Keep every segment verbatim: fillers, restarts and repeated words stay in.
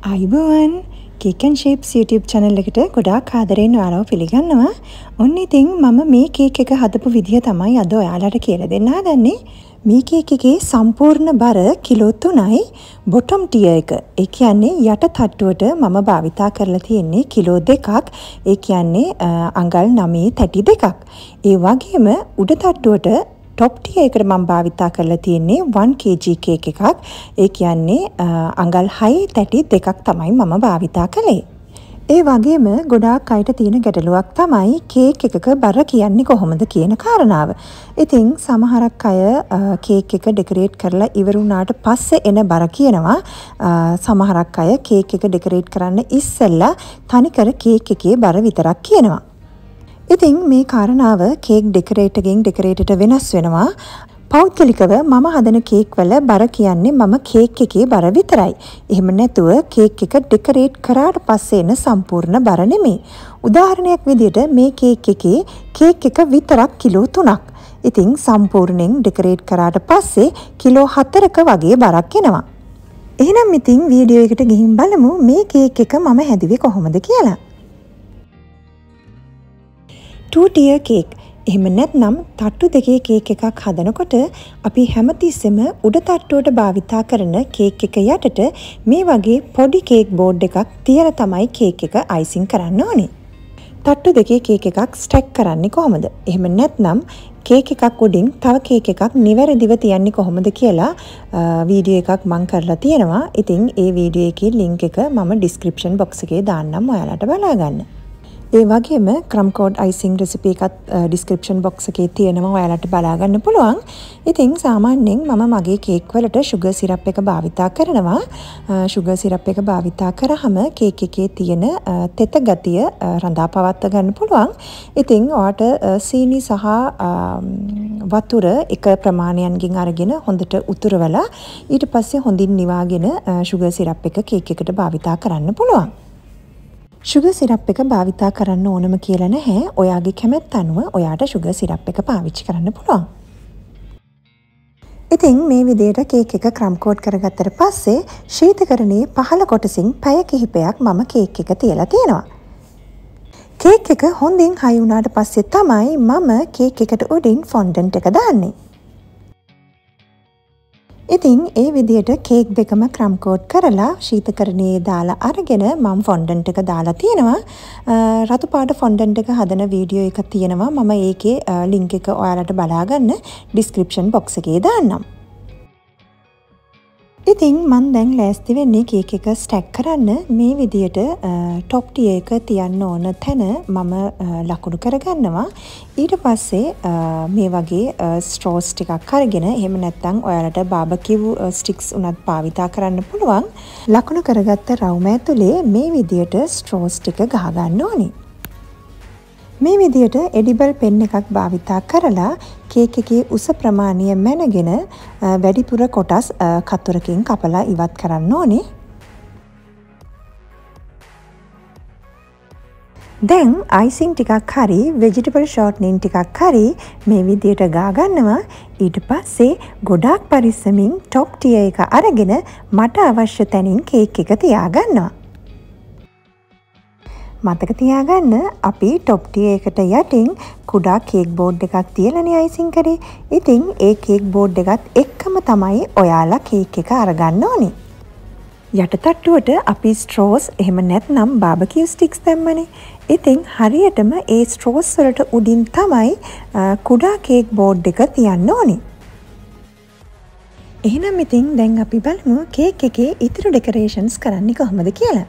අයිබෝවන් Cakenshapes YouTube channel එකට ගොඩාක් ආදරෙන් ඔයාලව පිළිගන්නවා. ඔන්න ඉතින් මම මේ කේක් එක හදපු විදිය තමයි අද ඔයාලට කියලා දෙන්න හදන්නේ. මේ කේක් එකේ සම්පූර්ණ බර කිලෝ තුනයි. බොටම් ටියර් එක. ඒ කියන්නේ යට තට්ටුවට මම භාවිතා කරලා තියෙන්නේ කිලෝ දෙකක්. ඒ කියන්නේ අඟල් නවය තැටි දෙකක්. ඒ වගේම උඩ තට්ටුවට ටොප් ටියර් එකට මම භාවිතා කරලා තියෙන්නේ one kilogram කේක් එකක්. ඒ කියන්නේ අඟල් හය තැටි දෙකක් තමයි මම භාවිතා කළේ. ඒ වගේම ගොඩාක් අයට තියෙන ගැටලුවක් තමයි කේක් එකක බර කියන්නේ කොහොමද කියන කාරණාව. ඉතින් සමහරක් අය කේක් එක ඩෙකොරේට් කරලා ඉවර වුණාට පස්සේ එන බර කියනවා. සමහරක් අය කේක් එක ඩෙකොරේට් කරන්න ඉස්සෙල්ලා තනිකර කේක් එකේ බර විතරක් කියනවා. ඉතින් මේ කාරණාව කේක් ඩෙකොරේටර් ගෙන් ඩෙකොරේටරට වෙනස් වෙනවා. පෞද්ගලිකව මම හදන කේක් වල බර කියන්නේ මම කේක් එකේ බර විතරයි. එහෙම නැතුව කේක් එක ඩෙකොරේට් කරාට පස්සේ එන සම්පූර්ණ බර නෙමෙයි. උදාහරණයක් විදිහට මේ කේක් එකේ කේක් එක විතරක් කිලෝ තුනක්. ඉතින් සම්පූර්ණයෙන් ඩෙකොරේට් කරාට පස්සේ කිලෝ හතරක වගේ බරක් එනවා. එහෙනම් ඉතින් වීඩියෝ එකට ගිහින් බලමු මේ කේක් එක මම හැදුවේ කොහොමද කියලා. two tier cake. එහෙම නැත්නම් තට්ටු දෙකේ කේක් එකක් හදනකොට අපි හැමතිස්සෙම උඩ තට්ටුවට භාවිතා කරන කේක් එක යටට මේ වගේ පොඩි කේක් බෝඩ් එකක් තියලා තමයි කේක් එක අයිසිං කරන්න ඕනේ. තට්ටු දෙකේ කේක් එකක් ස්ටැක් කරන්නේ කොහොමද? එහෙම නැත්නම් කේක් එකක් උඩින් තව කේක් එකක් නිවැරදිව තියන්නේ කොහොමද කියලා වීඩියෝ එකක් මම කරලා තියෙනවා. ඉතින් ඒ වීඩියෝ එකේ ලින්ක් එක මම ඩිස්ක්‍රිප්ෂන් බොක්ස් එකේ දාන්නම් ඔයාලට බලා ගන්න. ඒ වගේම ක්‍රම් කෝඩ් අයිසිං රෙසිපි එකත් ඩිස්ක්‍රිප්ෂන් බොක්ස් එකේ තියෙනවා ඔයාලට බලා ගන්න පුළුවන්. ඉතින් සාමාන්‍යයෙන් මම මගේ කේක් වලට සුගර් සිරප් එක භාවිතා කරනවා. සුගර් සිරප් එක භාවිතා කරාම කේක් එකේ තියෙන තෙත ගතිය රඳා පවත්වා ගන්න පුළුවන්. ඉතින් ඔයාට සීනි සහ වතුර එක ප්‍රමාණයන්කින් අරගෙන හොඳට උතුරවලා ඊට පස්සේ හොඳින් නිවාගෙන සුගර් සිරප් එක කේක් එකට භාවිතා කරන්න පුළුවන්. සුගර් සිරප් එක භාවිතා කරන්න ඕනම කියලා නැහැ. ඔයාගේ කැමැත්ත අනුව ඔයාට සුගර් සිරප් එක පාවිච්චි කරන්න පුළුවන්. ඉතින් මේ විදිහට කේක් එක ක්‍රම් කෝඩ් කරගත්තට පස්සේ ශීතකරණයේ පහළ කොටසින් පැය කිහිපයක් මම කේක් එක තියලා තියෙනවා. කේක් එක හොඳින් හයි වුණාට පස්සේ තමයි මම කේක් එකට උඩින් ෆොන්ඩන්ට් එක දාන්නේ. ඉතින් ඒ විදිහට කේක් දෙකම ක්‍රම් කෝඩ් කරලා ශීතකරණයේ දාලා අරගෙන මම ෆොන්ඩන්ට් එක දාලා තියෙනවා. රතු පාට ෆොන්ඩන්ට් එක හදන වීඩියෝ එකක් තියෙනවා. මම ඒකේ ලින්ක් එක ඔයාලට බලා ගන්න ඩිස්ක්‍රිප්ෂන් බොක්ස් එකේ දාන්නම්. ඉතින් මම දැන් ලෑස්ති වෙන්නේ කේක් එක ස්ටැක් කරන්න. මේ විදිහට টොප් ටියර් එක තියන්න ඕන තැන මම ලකුණු කරගන්නවා. ඊට පස්සේ මේ වගේ ස්ට්‍රෝස් ටිකක් අරගෙන එහෙම නැත්නම් ඔයාලට බාබකියු ස්ටික්ස් උනත් භාවිතා කරන්න පුළුවන්. ලකුණු කරගත්ත රවුම ඇතුලේ මේ විදිහට ස්ට්‍රෝස් ටික ගහ ගන්න ඕනේ. මේ විදිහට එඩිබල් පෙන් එකක් භාවිතා කරලා කේක් එකේ උස ප්‍රමාණය මැනගෙන වැඩිපුර කොටස් කතුරකින් කපලා ඉවත් කරන්න ඕනේ. දැන් අයිසිං ටිකක් හරි වෙජිටබල් ෂෝට්නින් ටිකක් හරි මේ විදිහට ගා ගන්නවා. ඊට පස්සේ ගොඩාක් පරිස්සමින් টොප් ටියර් එක අරගෙන මට අවශ්‍ය තැනින් කේක් එක තියා ගන්නවා. මතක තියාගන්න අපි টොප් ටියර් එකට යටින් කුඩා කේක් බෝඩ් එකක් තියලානේ අයිසිං කරේ. ඉතින් ඒ කේක් බෝඩ් එකත් එක්කම තමයි ඔයාලා කේක් එක අරගන්න ඕනේ. යට තට්ටුවට අපි ස්ට්‍රෝස් එහෙම නැත්නම් බාබකියු ස්ටික්ස් දැම්මනේ. ඉතින් හරියටම ඒ ස්ට්‍රෝස් වලට උඩින් තමයි කුඩා කේක් බෝඩ් එක තියන්න ඕනේ. එහෙනම් ඉතින් දැන් අපි බලමු කේක් එකේ ඉතුරු ඩෙකොරේෂන්ස් කරන්නේ කොහොමද කියලා.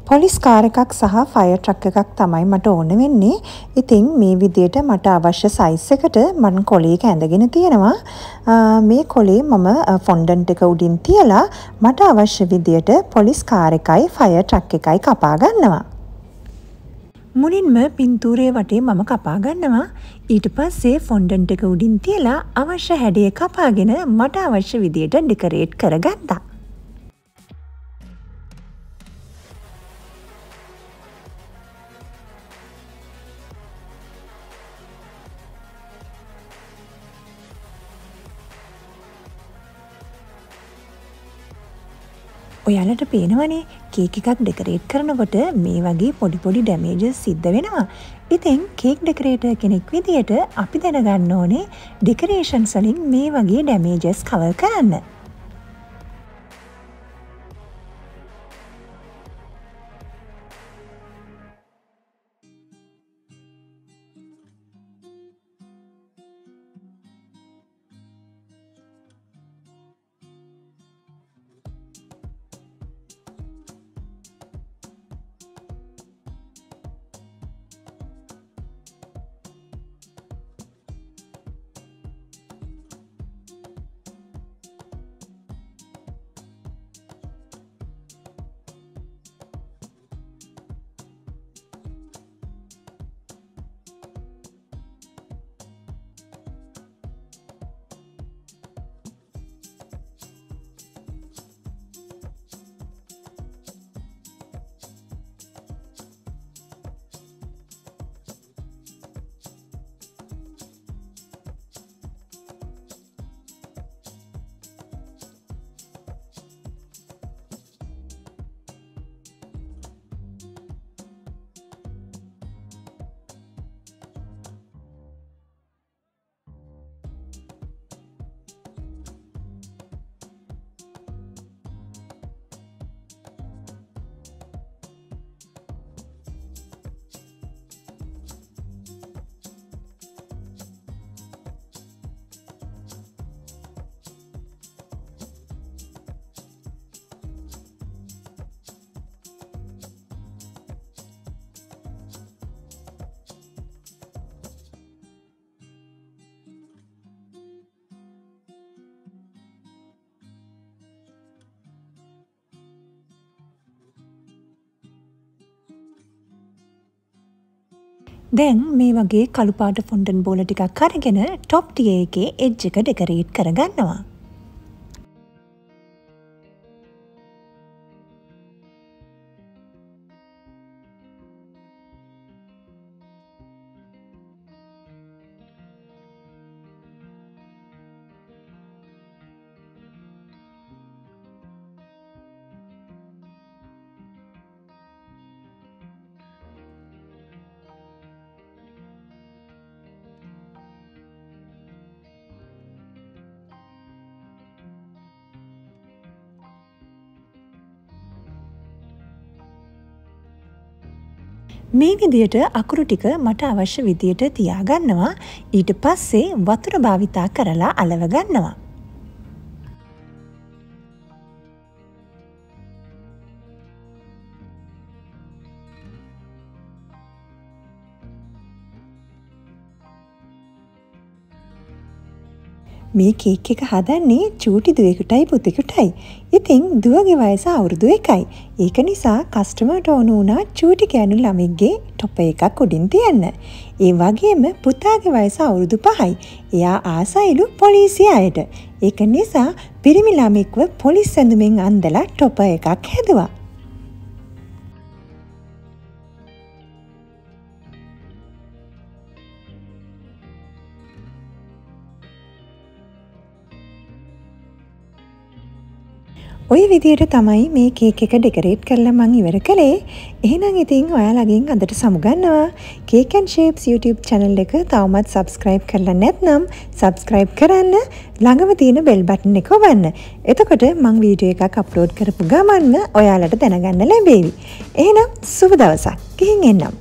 පොලිස් කාර් එකක් සහ ෆයර් ට්‍රක් එකක් තමයි මට ඕන වෙන්නේ. ඉතින් මේ විදියට මට අවශ්‍ය සයිස් එකට මම කොලේක ඇඳගෙන තියෙනවා. මේ කොලේ මම ෆොන්ඩන්ට් එක උඩින් තියලා මට අවශ්‍ය විදියට පොලිස් කාර් එකයි ෆයර් ට්‍රක් එකයි කපා ගන්නවා. මුලින්ම පින්තූරයේ වටේ මම කපා ගන්නවා. ඊට පස්සේ ෆොන්ඩන්ට් එක උඩින් තියලා අවශ්‍ය හැඩය කපාගෙන මට අවශ්‍ය විදියට ඩෙකරේට් කරගත්තා. ඔයාලට පේනවනේ කේක් එකක් ඩෙකරේට් කරනකොට මේ වගේ පොඩි පොඩි ඩැමේජස් සිද්ධ වෙනවා. ඉතින් කේක් ඩෙකරේටර් කෙනෙක් විදියට අපි දැනගන්න ඕනේ ඩෙකරේෂන්ස් වලින් මේ වගේ ඩැමේජස් කවර් කරන්න. දැන් මේ වගේ කළු පාට ෆොන්ඩන්ට් බෝල ටිකක් අරගෙන টොප් ටියර් එකේ එජ් එක ඩෙකරේට් කරගන්නවා. මේ විදියට අකුරු ටික මට අවශ්‍ය විදියට තියාගන්නවා. ඊට පස්සේ වතුර භාවිතා කරලා අලව ගන්නවා. මේ කේක් එක හදන්නේ චූටි දුවෙකුටයි පුතෙකුටයි. ඉතින් දුවගේ වයස අවුරුදු එකයි. ඒක නිසා කස්ටමර්ට ඕන වුණා චූටි ගෑනු ළමෙක්ගේ ටොප් එකක් උඩින් තියන්න. ඒ වගේම පුතාගේ වයස අවුරුදු පහයි. එයා ආසයිලු පොලිසිය අයට. ඒක නිසා පිරිමි ළමෙක්ව පොලිස් ඇඳුමින් අන්දලා ටොප් එකක් හැදුවා. ඔය විදියට තමයි මේ කේක් එක ඩෙකරේට් කරලා මම ඉවර කළේ. එහෙනම් ඉතින් ඔයාලගෙන් අදට සමුගන්නවා. Cakenshapes YouTube channel එක තවමත් subscribe කරලා නැත්නම් subscribe කරන්න. ළඟම තියෙන bell button එක ඔබන්න. එතකොට මම වීඩියෝ එකක් අප්ලෝඩ් කරපු ගමන්ම ඔයාලට දැනගන්න ලැබෙවි. එහෙනම් සුබ දවසක්. ගිහින් එන්නම්.